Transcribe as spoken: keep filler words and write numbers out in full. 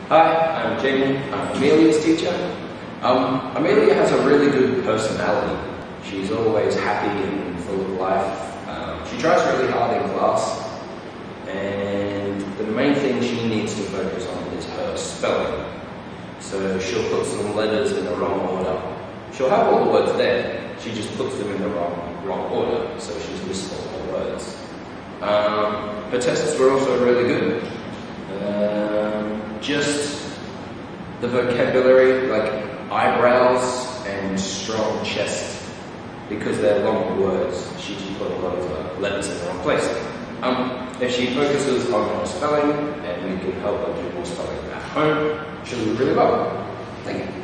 Hi, I'm Jaden. I'm Amelia's teacher. Um, Amelia has a really good personality. She's always happy and full of life. Um, she tries really hard in class, and the main thing she needs to focus on is her spelling. So she'll put some letters in the wrong order. She'll have all the words there, she just puts them in the wrong, wrong order, so she's missed all the words. Um, her tests were also really good. Um, just the vocabulary, like eyebrows and strong chest, because they're long words, she just put a lot of uh, letters in the wrong place. Um, if she focuses on her spelling, and we can help her do more spelling at home, she'll do really well. Thank you.